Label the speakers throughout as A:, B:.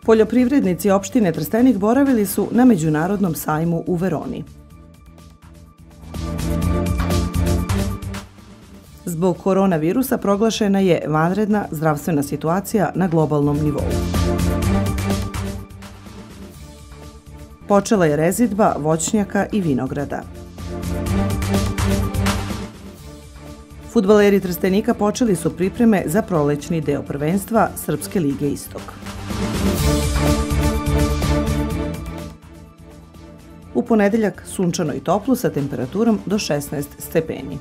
A: Poljoprivrednici opštine Trstenik boravili su na Međunarodnom sajmu u Veroni. Zbog koronavirusa proglašena je vanredna zdravstvena situacija na globalnom nivou. Počela je rezidba voćnjaka i vinograda. Fudbaleri Trstenika počeli su pripreme za prolećni deo prvenstva Srpske lige Istok. U ponedeljak sunčano i toplo sa temperaturom do 16 stepeni.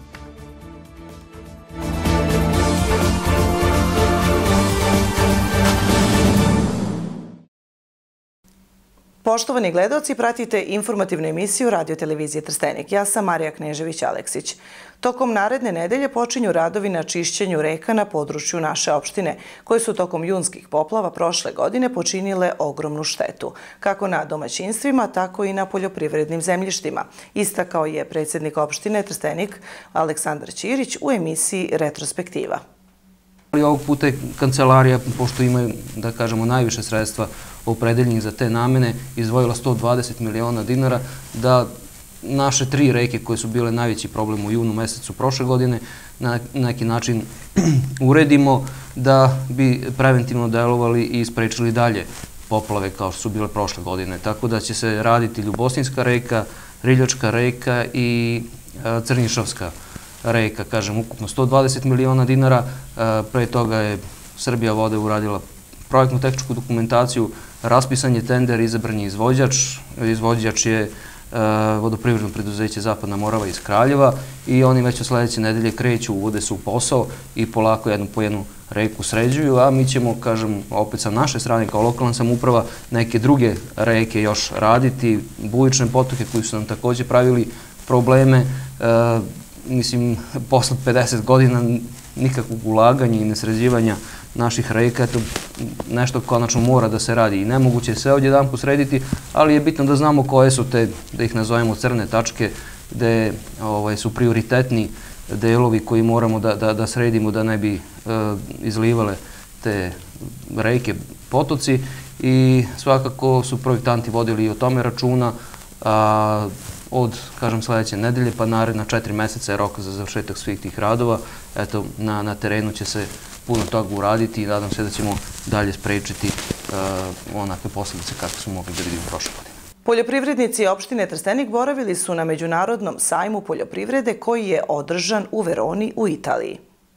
A: Poštovani gledaoci, pratite informativnu emisiju Radio-televizije Trstenik. Ja sam Marija Knežević-Aleksić. Tokom naredne nedelje počinju radovi na čišćenju reka na području naše opštine, koje su tokom junskih poplava prošle godine počinile ogromnu štetu, kako na domaćinstvima, tako i na poljoprivrednim zemljištima, istakao je predsjednik opštine Trstenik Aleksandar Ćirić u emisiji Retrospektiva.
B: Ovog puta je kancelarija, pošto imaju, da kažemo, najviše sredstva opredeljenih za te namene, izdvojila 120 miliona dinara da naše 3 reke koje su bile najveći problem u junu mesecu prošle godine na neki način uredimo da bi preventivno delovali i sprečili dalje poplave kao što su bile prošle godine. Tako da će se raditi Ljubosinska reka, Riljačka reka i Crnišavska reka, kažem, ukupno 120 miliona dinara. Pre toga je Srbija vode uradila projektnu tehničku dokumentaciju, raspisan je tender, izabran je izvođač. Izvođač je vodoprivredno preduzeće Zapadna Morava iz Kraljeva i oni već od sledeće nedelje kreću, uvode se u posao i polako jednu po jednu reku sređuju, a mi ćemo, kažem, opet sa naše strane kao lokalna samouprava neke druge reke još raditi, bujične potoke koji su nam takođe pravili probleme. Mislim, posle 50 godina nikakvog ulaganja i nesređivanja naših reka, to nešto konačno mora da se radi i nemoguće je sve odjedan posrediti, ali je bitno da znamo koje su te, da ih nazovemo crne tačke, gde su prioritetni delovi koji moramo da sredimo da ne bi izlivale te reke, potoci i svakako su projektanti vodili i o tome računa. Od, kažem, sledeće nedelje pa naredna 4 meseca je rok za završetak svih tih radova. Eto, na terenu će se puno toga uraditi i nadam se da ćemo dalje sprečiti onakve posljedice kakve smo mogli da vidimo prošle godine.
A: Poljoprivrednici opštine Trstenik boravili su na Međunarodnom sajmu poljoprivrede koji je održan u Veroni u Italiji.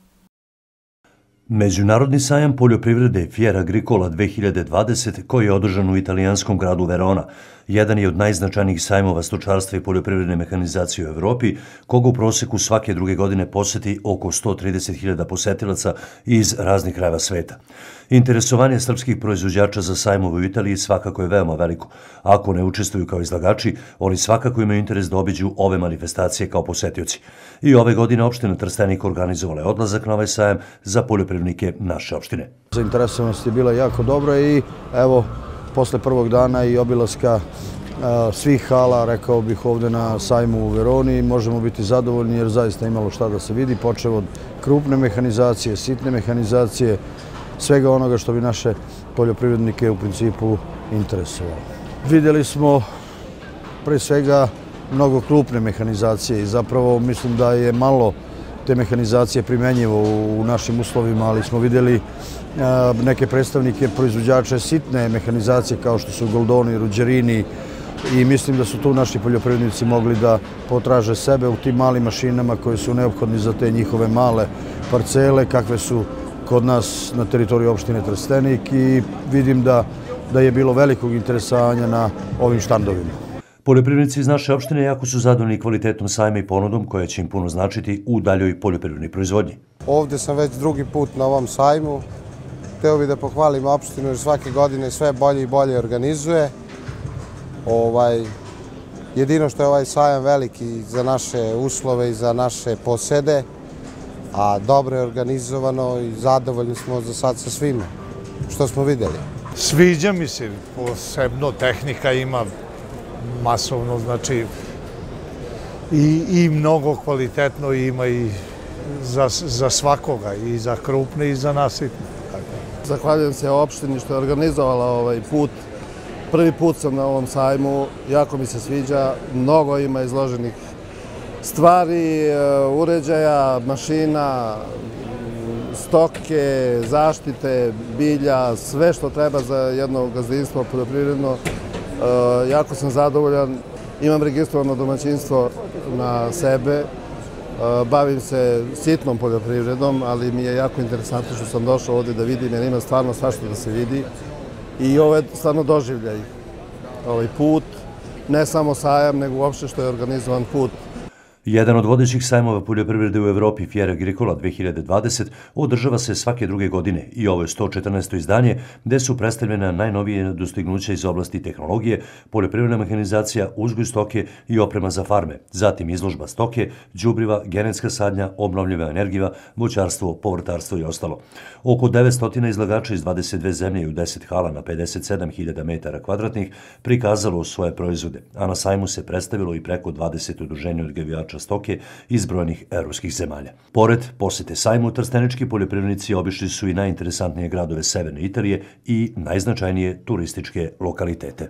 C: Međunarodni sajam poljoprivrede Fiera Agricola 2020, koji je održan u italijanskom gradu Verona, jedan je od najznačajnijih sajmova stočarstva i poljoprivredne mehanizacije u Evropi, koga u proseku svake druge godine poseti oko 130.000 posetilaca iz raznih krajeva sveta. Interesovanje srpskih proizvođača za sajmove u Italiji svakako je veoma veliko. Ako ne učestvuju kao izlagači, oni svakako imaju interes da obiđu ove manifestacije kao posetioci. I ove godine opština Trstenik organizovala je odlazak na ovaj sajam za poljoprivrednike naše opštine.
D: Zainteresovanost je bila jako dobra i evo, posle prvog dana i obilaska svih hala, rekao bih, ovde na sajmu u Veroni, možemo biti zadovoljni jer zaista imalo šta da se vidi, počev od krupne mehanizacije, sitne mehanizacije, svega onoga što bi naše poljoprivrednike u principu interesovalo. Vidjeli smo pre svega mnogo krupne mehanizacije i zapravo mislim da je malo te mehanizacije primenjivo u našim uslovima, ali smo vidjeli neke predstavnike proizvođača sitne mehanizacije kao što su Goldoni, Ruđerini i mislim da su tu naši poljoprivrednici mogli da potraže sebe u tim malim mašinama koje su neophodni za te njihove male parcele kakve su kod nas na teritoriji opštine Trstenik i vidim da je bilo velikog interesovanja na ovim štandovima.
C: Poljoprivrednici iz naše opštine jako su zadovoljni kvalitetom sajma i ponudom koja će im puno značiti u daljoj poljoprivrednoj proizvodnji.
E: Ovde sam već drugi put na ovom sajmu. Hteo bih da pohvalim opštinu jer svake godine sve bolje i bolje organizuje. Jedino što je ovaj sajam veliki za naše uslove i za naše posede, a dobro je organizovano i zadovoljni smo za sad sa svime što smo videli.
F: Sviđa mi se, posebno tehnika ima masovno, znači i mnogo kvalitetno ima i za svakoga, i za krupne i za nasitne.
D: Zahvaljujem se opštini što je organizovala ovaj put. Prvi put sam na ovom sajmu, jako mi se sviđa, mnogo ima izloženih stvari, uređaja, mašina, stoke, zaštite, bilja, sve što treba za jedno gazdinstvo poljoprivredno. Jako sam zadovoljan, imam registrovano domaćinstvo na sebe, bavim se sitnom poljoprivredom, ali mi je jako interesantno što sam došao ovdje da vidim, jer ima stvarno svašta da se vidi. I ovo je stvarno doživljaj, ovaj put, ne samo sajam, nego uopšte što je organizovan put.
C: Jedan od vodećih sajmova poljoprivrede u Evropi, Fiera Agricola 2020, održava se svake druge godine i ovo je 114. izdanje gde su predstavljena najnovije dostignuća iz oblasti tehnologije, poljoprivredna mehanizacija, uzgoj stoke i oprema za farme, zatim izložba stoke, đubriva, genetska sadnja, obnovljiva energija, voćarstvo, povrtarstvo i ostalo. Oko 900 izlagača iz 22 zemlje i u 10 hala na 57.000 metara kvadratnih prikazalo svoje proizvode, a na sajmu se predstavilo i preko 20 udruženja odgajivača stoke izbrojenih evropskih zemalja. Pored posete sajmu, trstenički poljoprivrednici obišli su i najinteresantnije gradove severne Italije i najznačajnije turističke lokalitete.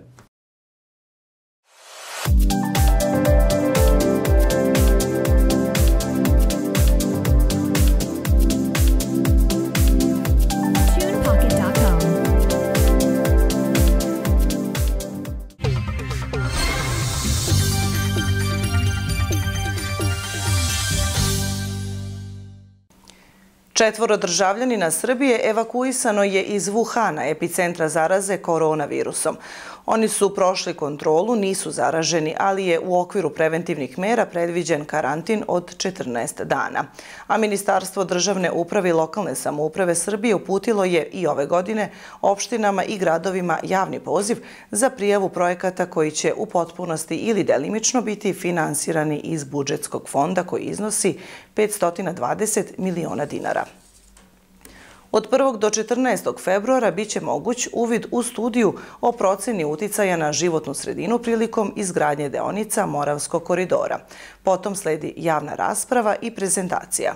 A: Četvoro državljanina Srbije evakuisano je iz Wuhana, epicentra zaraze koronavirusom. Oni su prošli kontrolu, nisu zaraženi, ali je u okviru preventivnih mera predviđen karantin od 14 dana. A Ministarstvo državne uprave i lokalne samouprave Srbije uputilo je i ove godine opštinama i gradovima javni poziv za prijavu projekata koji će u potpunosti ili delimično biti finansirani iz budžetskog fonda koji iznosi 520 miliona dinara. Od 1. do 14. februara biće moguć uvid u studiju o proceni uticaja na životnu sredinu prilikom izgradnje deonica Moravskog koridora. Potom sledi javna rasprava i prezentacija.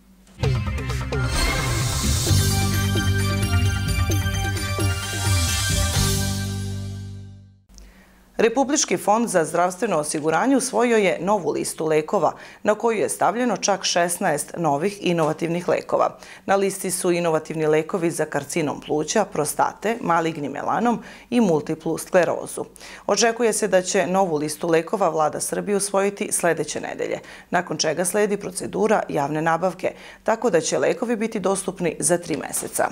A: Republički fond za zdravstveno osiguranje usvojio je novu listu lekova, na koju je stavljeno čak 16 novih inovativnih lekova. Na listi su inovativni lekovi za karcinom pluća, prostate, maligni melanom i multiplu sklerozu. Očekuje se da će novu listu lekova Vlada Srbije usvojiti sledeće nedelje, nakon čega sledi procedura javne nabavke, tako da će lekovi biti dostupni za 3 meseca.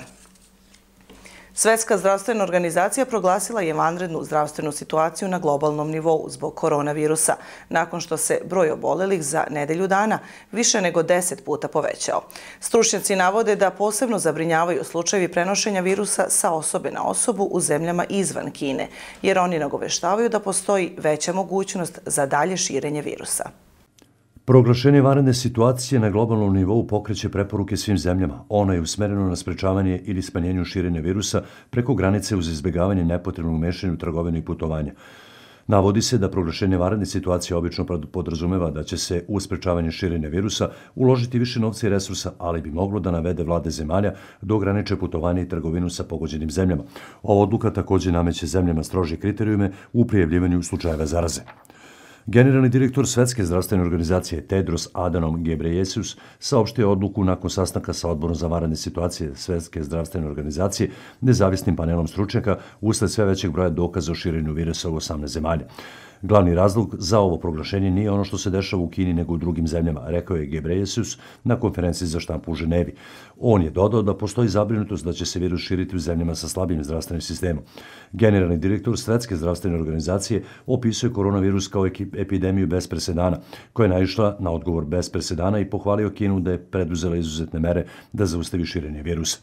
A: Svetska zdravstvena organizacija proglasila je vanrednu zdravstvenu situaciju na globalnom nivou zbog koronavirusa, nakon što se broj obolelih za nedelju dana više nego 10 puta povećao. Stručnjaci navode da posebno zabrinjavaju slučajevi prenošenja virusa sa osobe na osobu u zemljama izvan Kine, jer oni nagoveštavaju da postoji veća mogućnost za dalje širenje virusa.
C: Proglašenje vanredne situacije na globalnom nivou pokreće preporuke svim zemljama. Ono je usmereno na sprečavanje ili smanjenju širenja virusa preko granice uz izbjegavanje nepotrebnog mešanja u trgovinu i putovanja. Navodi se da proglašenje vanredne situacije obično podrazumeva da će se u sprečavanje širenja virusa uložiti više novca i resursa, ali bi moglo da navede vlade zemalja da ograniče putovanje i trgovinu sa pogođenim zemljama. Ova odluka također nameće zemljama strože kriterijume u prijavljivanju slučajeva zaraze. Generalni direktor Svetske zdravstvene organizacije Tedros Adhanom Ghebreyesus saopštio odluku nakon sastanka sa odborom za vanredne situacije Svetske zdravstvene organizacije nezavisnim panelom stručnjaka usled sve većeg broja dokaza o širenju virusa u 18 zemalja. Glavni razlog za ovo proglašenje nije ono što se dešava u Kini nego u drugim zemljama, rekao je Ghebreyesus na konferenciji za štampu u Ženevi. On je dodao da postoji zabrinutost da će se virus širiti u zemljama sa slabijim zdravstvenim sistemom. Generalni direktor Svetske zdravstvene organizacije opisuje koronavirus kao epidemiju bez presedana, koja je naišla na odgovor bez presedana i pohvalio Kinu da je preduzela izuzetne mere da zaustavi širenje virusa.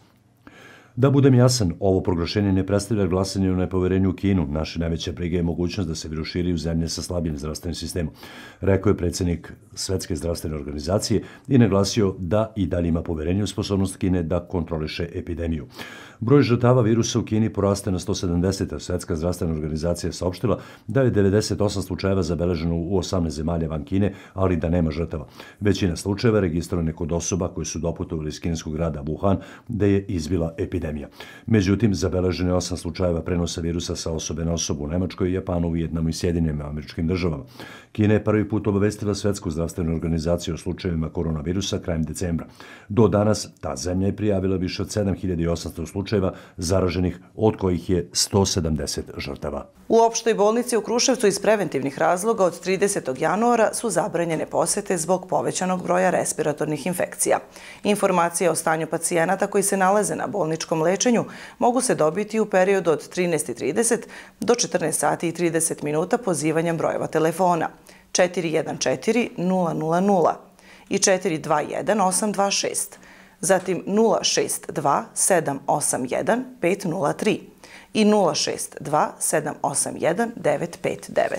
C: Da budem jasan, ovo proglašenje ne predstavlja glasanje o nepoverenju u Kinu. Naša najveća briga je mogućnost da se virus širi u zemlje sa slabijim zdravstvenim sistemom, rekao je predsjednik Svetske zdravstvene organizacije i naglasio da i dalje ima poverenje u sposobnost Kine da kontroliše epidemiju. Broj žrtava virusa u Kini poraste na 170, a Svetska zdravstvena organizacija je saopštila da je 98 slučajeva zabeleženo u 18 zemalja van Kine, ali da nema žrtava. Većina slučajeva registrovane kod osoba koji su doputovali iz kineskog grada Wuhan, da je izbila epidemija. epidemija. Međutim, zabeleženo je 8 slučajeva prenosa virusa sa osobe na osobu u Nemačkoj, Japanu, Vijetnamu i Sjedinjenim Američkim Državama. Kina je prvi put obavestila Svetsku zdravstvenu organizaciju o slučajevima koronavirusa krajem decembra. Do danas ta zemlja je prijavila više od 7800 slučajeva zaraženih, od kojih je 170 žrtava.
A: U opštoj bolnici u Kruševcu iz preventivnih razloga od 30. januara su zabranjene posete zbog povećanog broja respiratornih infekcija. Informacije o stanju pacijenata koji se nalaze na bolničkom lečenju mogu se dobiti u periodu od 13:30 do 14 sati i 30 minuta pozivanjem brojeva telefona 414 000 i 421 826, zatim 062 781 503 i 062 781 959.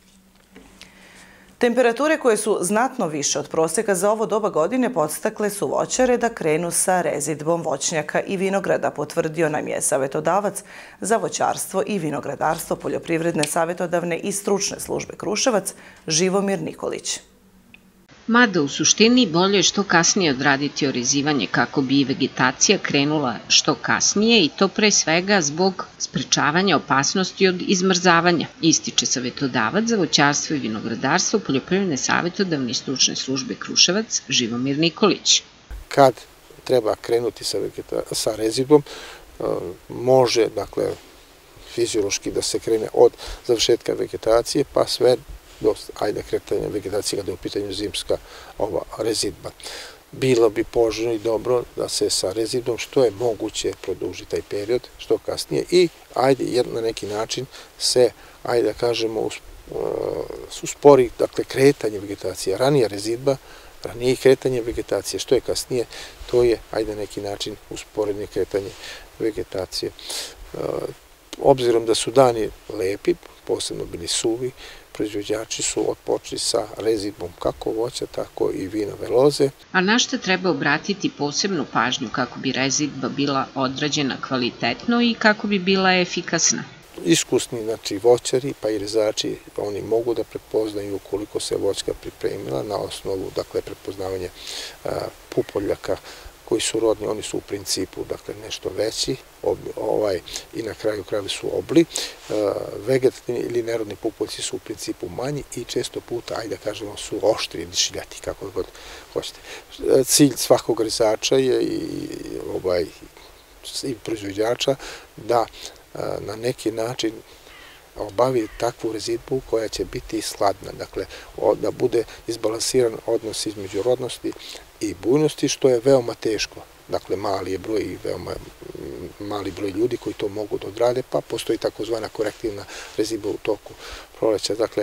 A: Temperature koje su znatno više od prosjeka za ovo doba godine podstakle su voćare da krenu sa rezidbom voćnjaka i vinograda, potvrdio nam je savjetodavac za voćarstvo i vinogradarstvo Poljoprivredne savjetodavne i stručne službe Kruševac Živomir Nikolić.
G: Mada u suštini bolje je što kasnije odraditi orezivanje kako bi vegetacija krenula što kasnije i to pre svega zbog sprečavanja opasnosti od izmrzavanja, ističe savjetodavac za voćarstvo i vinogradarstvo Poljoprivredne savjetodavne i stručne službe Kruševac Živomir Nikolić.
H: Kad treba krenuti sa rezidbom, može, dakle, fiziološki da se krene od završetka vegetacije pa sve do kretanja vegetacije kada je u pitanju zimska rezidba. Bilo bi poželjno i dobro da se sa rezidbom što je moguće produži taj period, što kasnije i na neki način se, da kažemo, uspori, dakle, kretanje vegetacije. Ranija rezidba, ranije kretanje vegetacije, što je kasnije, to je, na neki način, usporednije kretanje vegetacije. Obzirom da su dani lepi, posebno bili suvi, proizvođači su otpočeli sa rezidbom kako voća, tako i vinove loze.
G: A na što treba obratiti posebnu pažnju kako bi rezidba bila odrađena kvalitetno i kako bi bila efikasna?
H: Iskusni, znači, voćari pa i rezači, oni mogu da prepoznaju koliko se voćka pripremila na osnovu, dakle, prepoznavanja pupoljaka koji su rodni, oni su u principu, dakle, nešto veći i na kraju krajeva su obli. Vegetativni ili nerodni pupoljci su u principu manji i često puta, da kažemo, su oštri ili šiljati, kako god hoćete. Cilj svakog rezača je i proizvođača da na neki način obavi takvu rezidbu koja će biti sladna, dakle, da bude izbalansiran odnos između rodnosti i bujnosti, što je veoma teško. Dakle, mali je broj i veoma mali broj ljudi koji to mogu da odrade, pa postoji takozvana korektivna rezidba u toku proleća. Dakle,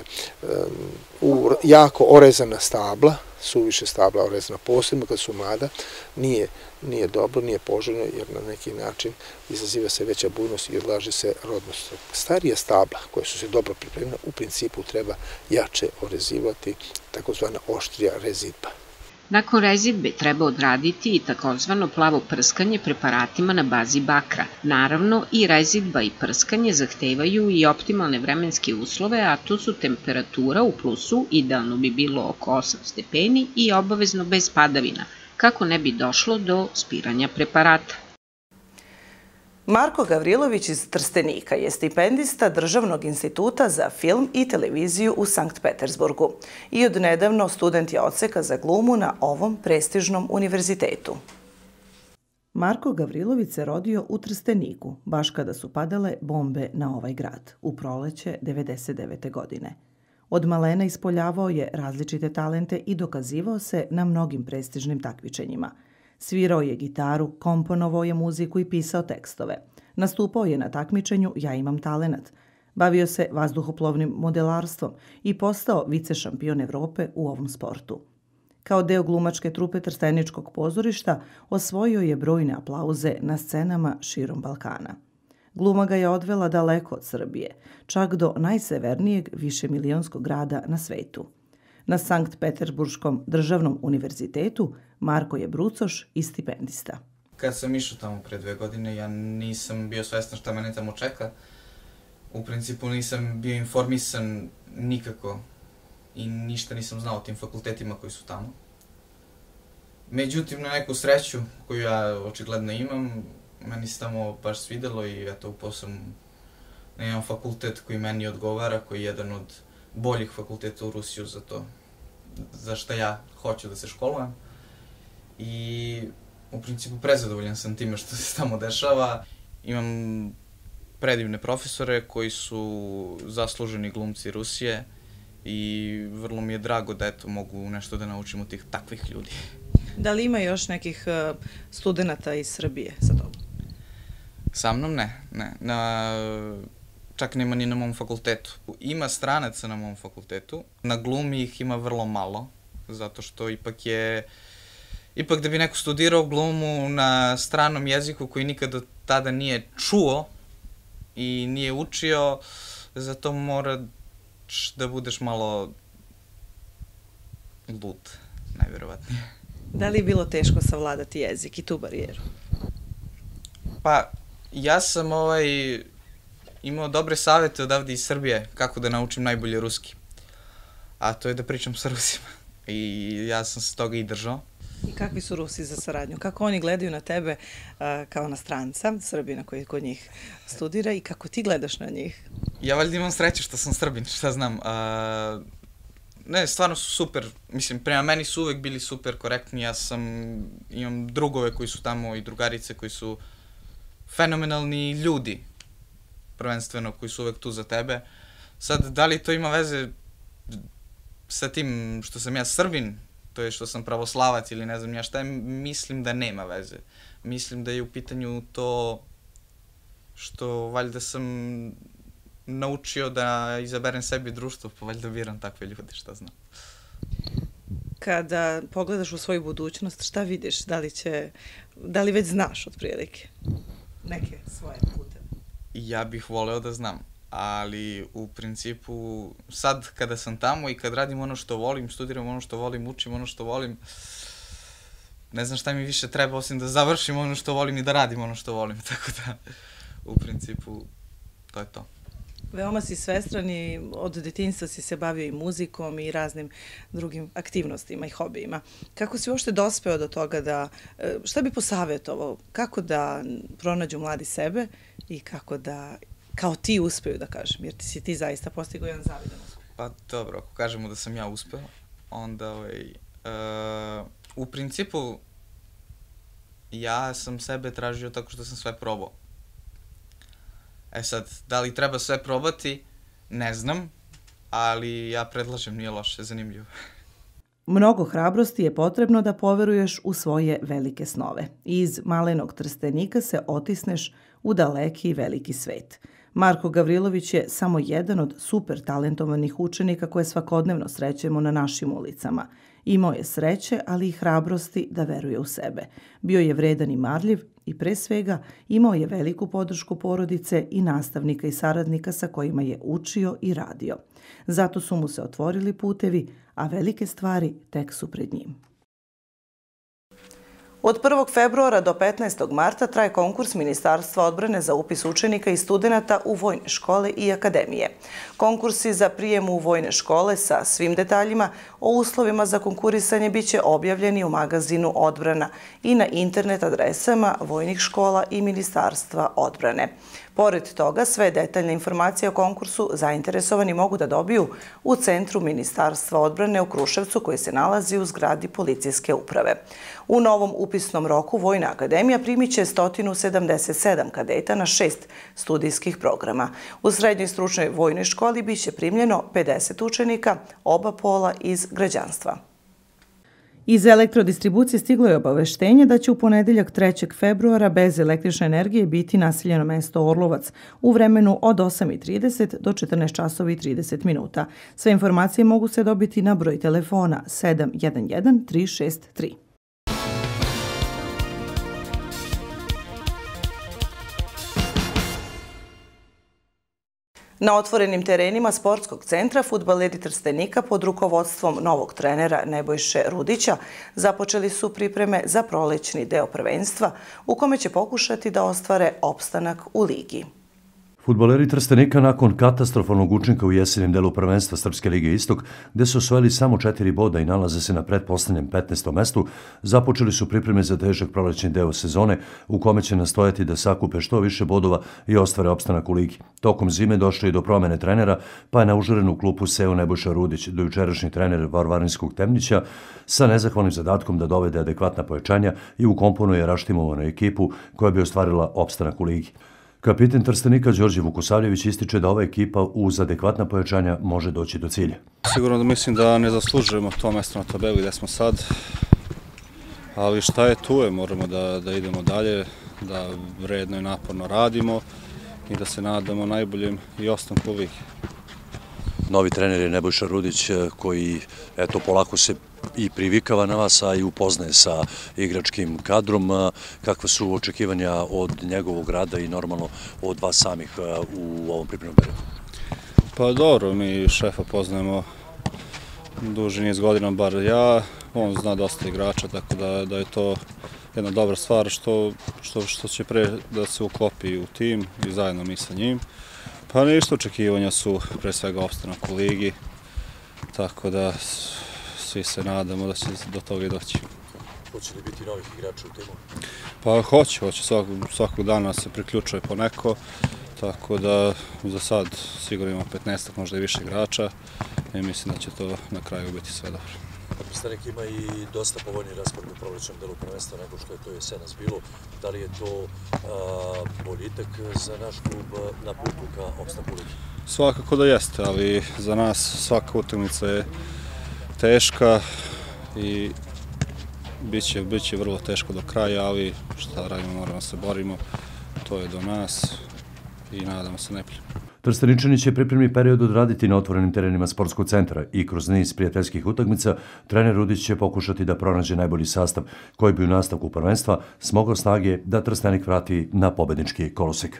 H: jako orezana stabla, suviše stabla orezana, posebno kad su mlada, nije dobro, nije poželjno, jer na neki način izaziva se veća bujnost i odlaže se rodnost. Starija stabla koja su se dobro pripremila, u principu treba jače orezivati, takozvana oštrija rezidba.
G: Nakon rezidbe treba odraditi i takozvano plavo prskanje preparatima na bazi bakra. Naravno, i rezidba i prskanje zahtevaju i optimalne vremenske uslove, a to su temperatura u plusu, idealno bi bilo oko 8 stepeni i obavezno bez padavina, kako ne bi došlo do spiranja preparata.
A: Marko Gavrilović iz Trstenika je stipendista Državnog instituta za film i televiziju u Sankt Petersburgu i odnedavno student je odseka za glumu na ovom prestižnom univerzitetu. Marko Gavrilović se rodio u Trsteniku, baš kada su padale bombe na ovaj grad, u proleće 1999. godine. Od malena ispoljavao je različite talente i dokazivao se na mnogim prestižnim takmičenjima. Svirao je gitaru, komponovao je muziku i pisao tekstove. Nastupao je na takmičenju Ja imam talenat. Bavio se vazduhoplovnim modelarstvom i postao vicešampion Evrope u ovom sportu. Kao deo glumačke trupe Trsteničkog pozorišta osvojio je brojne aplauze na scenama širom Balkana. Gluma ga je odvela daleko od Srbije, čak do najsevernijeg višemilionskog grada na svetu. Na Sankt Peterburškom državnom univerzitetu Marko je brucoš i stipendista.
I: Kad sam išao tamo pre 2 godine, ja nisam bio svestan šta mene tamo čeka. U principu nisam bio informisan nikako i ništa nisam znao o tim fakultetima koji su tamo. Međutim, na neku sreću koju ja očigledno imam, meni se tamo baš svidelo i eto uposam na jedan fakultet koji meni odgovara, koji je jedan od boljih fakulteta u Rusiju za to, za što ja hoću da se školujem. I u principu prezadovoljan sam time što se tamo dešava. Imam predivne profesore koji su zasluženi glumci Rusije i vrlo mi je drago da eto mogu nešto da naučim od tih takvih ljudi.
A: Da li ima još nekih studenta iz Srbije sa tobom?
I: Sa mnom ne. Čak nema ni na mom fakultetu. Ima stranaca na mom fakultetu. Na glumi ih ima vrlo malo, zato što ipak da bi neko studirao glumu na stranom jeziku koji nikad do tada nije čuo i nije učio, zato mora da budeš malo lud, najverovatnije.
A: Da li je bilo teško savladati jezik i tu barijeru?
I: Pa, ja sam imao dobre savete odavde iz Srbije kako da naučim najbolje ruski. A to je da pričam sa Rusima. I ja sam se toga i držao.
A: I kakvi su Rusi za saradnju? Kako oni gledaju na tebe kao na stranca, Srbina koji kod njih studira i kako ti gledaš na njih?
I: Ja valjda imam sreće što sam Srbin, šta znam. Ne, stvarno su super. Mislim, prema meni su uvek bili super korektni. Imam drugove koji su tamo i drugarice koji su fenomenalni ljudi, prvenstveno, koji su uvek tu za tebe. Sad, da li to ima veze sa tim što sam ja Srbin, to je što sam pravoslavac ili ne znam ja šta je, mislim da nema veze. Mislim da je u pitanju to što valjda sam naučio da izaberem sebi društvo, pa valjda biram takve ljude, šta znam.
A: Kada pogledaš u svoju budućnost, šta vidiš? Da li već znaš otprilike neke svoje pute?
I: Ja bih voleo da znam, ali u principu sad kada sam tamo i kad radim ono što volim, studiram ono što volim, učim ono što volim, ne znam šta mi više treba osim da završim ono što volim i da radim ono što volim, tako da u principu to je to.
A: Veoma si svestran i od detinjstva si se bavio i muzikom i raznim drugim aktivnostima i hobijima. Kako si uopšte dospeo do toga šta bi posavjetovao, kako da pronađu mladi sebe i kako da, kao ti uspeju da kažem, jer si ti zaista postigao jedan zavidan uspeh.
I: Pa dobro, ako kažemo da sam ja uspeo, onda u principu ja sam sebe tražio tako što sam sve probao. E sad, da li treba sve probati, ne znam, ali ja predlažem, nije loše, zanimljivo.
A: Mnogo hrabrosti je potrebno da poveruješ u svoje velike snove. Iz malenog Trstenika se otisneš u daleki i veliki svet. Marko Gavrilović je samo jedan od super talentovanih učenika koje svakodnevno srećemo na našim ulicama. Imao je sreće, ali i hrabrosti da veruje u sebe. Bio je vredan i marljiv i pre svega imao je veliku podršku porodice i nastavnika i saradnika sa kojima je učio i radio. Zato su mu se otvorili putevi, a velike stvari tek su pred njim. Od 1. februara do 15. marta traje konkurs Ministarstva odbrane za upis učenika i studenata u vojne škole i akademije. Konkursi za prijem u vojne škole sa svim detaljima o uslovima za konkurisanje biće objavljeni u magazinu Odbrana i na internet adresama vojnih škola i Ministarstva odbrane. Pored toga, sve detaljne informacije o konkursu zainteresovani mogu da dobiju u Centru Ministarstva odbrane u Kruševcu koji se nalazi u zgradi policijske uprave. U novom upisnom roku Vojna akademija primit će 177 kadeta na 6 studijskih programa. U srednjoj stručnoj vojnoj školi biće primljeno 50 učenika, oba pola iz građanstva. Iz elektrodistribucije stiglo je obaveštenje da će u ponedeljak 3. februara bez električne energije biti naseljeno mesto Orlovac u vremenu od 8:30 do 14 časova i 30 minuta. Sve informacije mogu se dobiti na broj telefona 711 363. Na otvorenim terenima sportskog centra fudbaleri Trstenika pod rukovodstvom novog trenera Nebojše Rudića započeli su pripreme za prolećni deo prvenstva u kome će pokušati da ostvare opstanak u ligi.
C: Fudbaleri Trstenika nakon katastrofalnog učinka u jesenjem delu prvenstva Srpske lige Istok, gde su osvojili samo 4 boda i nalaze se na pretposlednjem 15. mestu, započeli su pripreme za težak prolećni deo sezone u kome će nastojati da sakupe što više bodova i ostvare opstanak u ligi. Tokom zime došlo je do promene trenera, pa je na užarenu klupu seo Nebojša Rudić, dojučerašnji trener Varvarinskog Temnića, sa nezahvalnim zadatkom da dovede adekvatna pojačanja i ukomponuje raštimovanu ekipu koja bi ostvarila opstanak u ligi. Kapitan Trstenika Đorđe Vukosavljević ističe da ova ekipa uz adekvatna pojačanja može doći do cilja.
J: Sigurno da mislim da ne zaslužujemo to mesto na tabeli gde smo sad, ali šta je tu je, moramo da idemo dalje, da vredno i naporno radimo i da se nadamo najboljem i ostanku ligi.
C: Novi trener je Nebojša Rudić koji polako se i privikava na vas, a i upoznaje sa igračkim kadrom. Kakva su očekivanja od njegovog rada i normalno od vas samih u ovom pripremnom periodu?
J: Pa dobro, mi šefa poznajemo duži niz godina, bar ja. On zna dosta igrača, tako da je to jedna dobra stvar što će pre da se uklopi u tim i zajedno mi sa njim. Pa ništa, očekivanja su pre svega opstanak u ligi, tako da svi se nadamo da će do toga i doći.
C: Hoće li biti novih igrača u timu?
J: Pa hoće, svakog dana se priključuje po neko, tako da za sad sigurno ima 15, možda i više igrača i mislim da će to na kraju biti sve dobro.
C: Trstenik ima i dosta povoljni raspored u prolećnom delu prvenstva nego što je to jesenas bilo. Da li je to boljitak za naš klub na putu ka opstanku ligi?
J: Svakako da jeste, ali za nas svaka utakmica je teška i bit će vrlo teško do kraja, ali šta radimo, moramo se borimo, to je do nas i nadamo se najbolje.
C: Trsteničani će pripremni period odraditi na otvorenim terenima sportskog centra i kroz niz prijateljskih utakmica trener Rudić će pokušati da pronađe najbolji sastav koji bi u nastavku prvenstva smogao snage da Trstenik vrati na pobednički kolosek.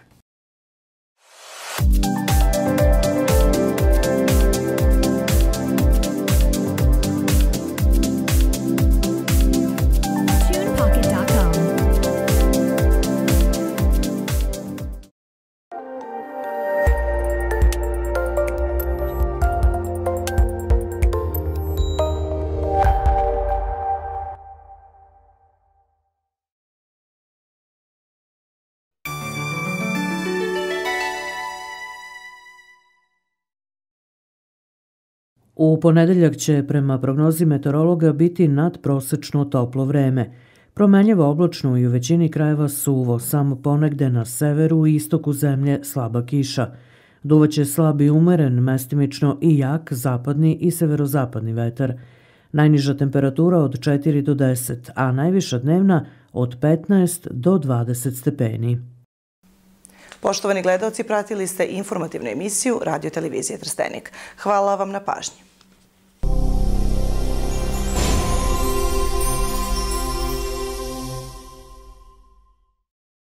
K: U ponedeljak će prema prognozi meteorologa biti nadprosečno toplo vreme. Promenljivo oblačno i u većini krajeva suvo, samo ponegde na severu i istoku zemlje slaba kiša. Duvaće slab i umeren, mestimično i jak zapadni i severozapadni vetar. Najniža temperatura od 4 do 10, a najviša dnevna od 15 do 20 stepeni.
A: Poštovani gledaoci, pratili ste informativnu emisiju Radio Televizije Trstenik. Hvala vam na pažnji.